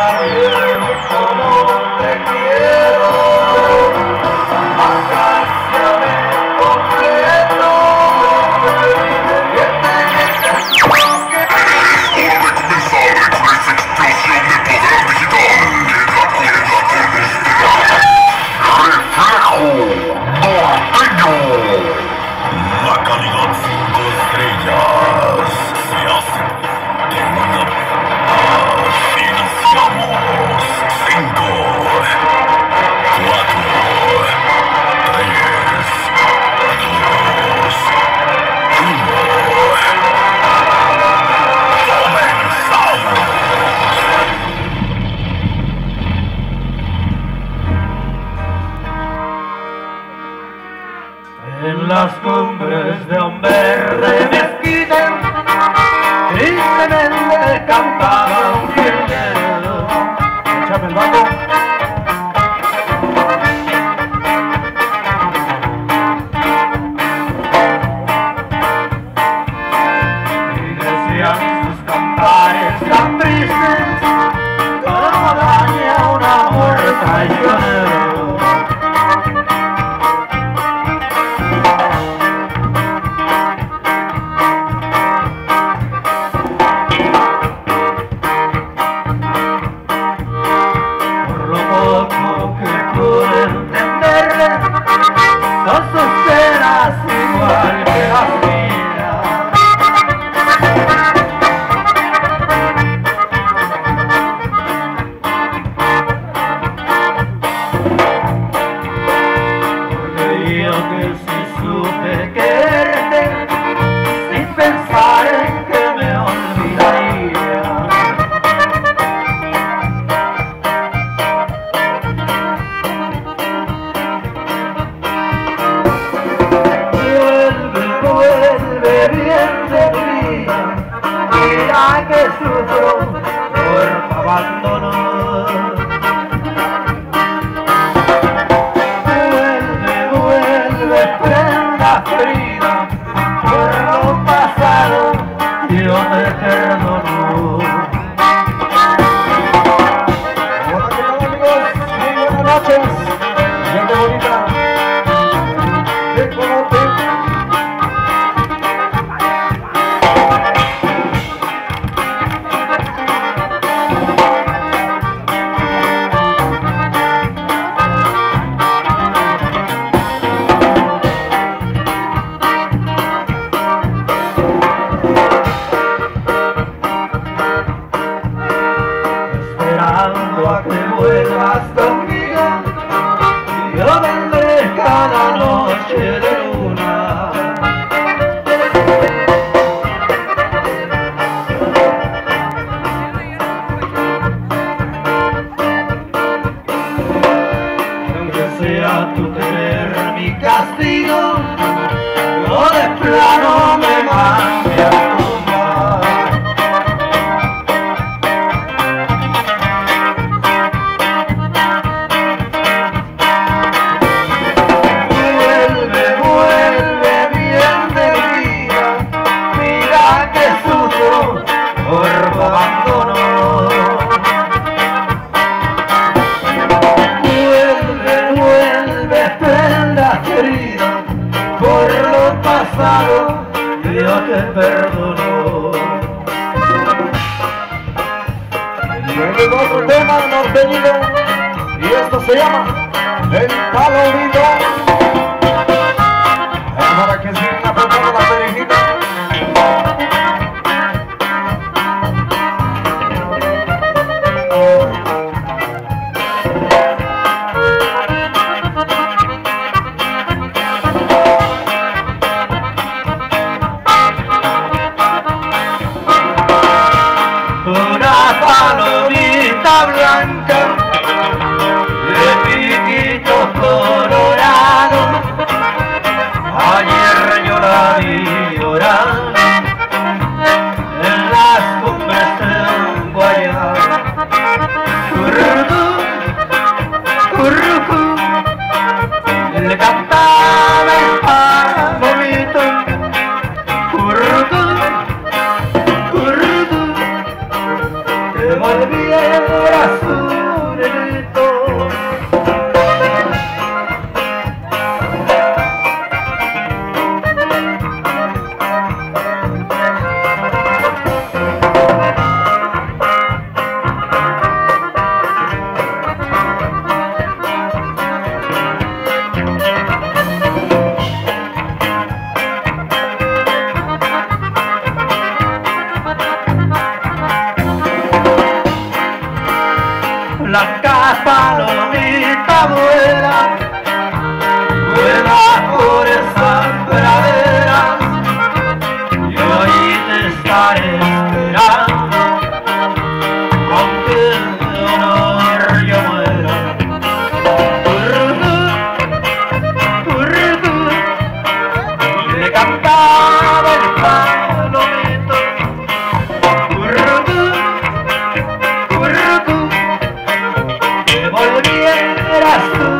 En las cumbres de un verde mezquite, tristemente cantaba un jilguero. Échame el bajo. Y decían sus cantares tan tristes, como daña una muerta y llorero. Igual que las mías, porque yo que sí supe quererte sin pensar en que me olvidaría. Bien de mi vida, mira que sufro por tu abandono. Vuelve, prenda ferida, por lo pasado yo te perdono. Hola, ¿qué tal, amigos? Muy buenas noches, gente bonita, te conoce. Esperando a que vuelvas conmigo, yo vendré cada noche de luna. Aunque sea tu querer mi castigo, yo de plano me mande a tumbar. Por tu abandono, vuelve, prenda querida, por lo pasado yo te perdono. Llegó otro tema norteño y esto se llama El Palomito. Para que sigan apretando la perejita. Una palomita blanca de piquitos colorados. blancas palomitas vuelan por esas praderas y hoy te estaré esperando aunque de honor yo muera. Le cantaba el palomito, que volvieras tú.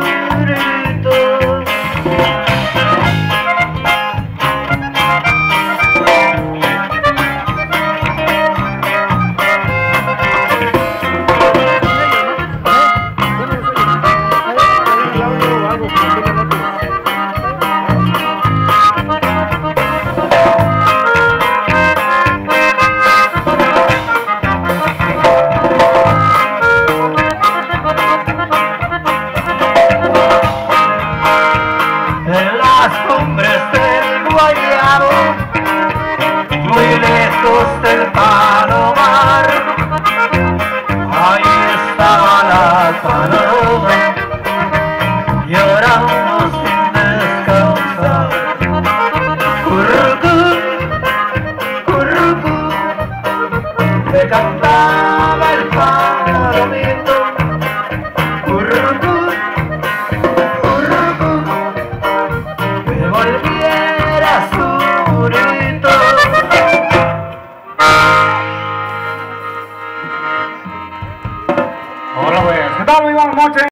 En las cumbres del Guayabo, muy lejos del palomar, ahí estaba la paloma, llorando sin descansar. Currucú, currucú, le cantaba el palomito. Currucú, que volviera su grito. Hola, pues, ¿qué tal? Muy buenas noches.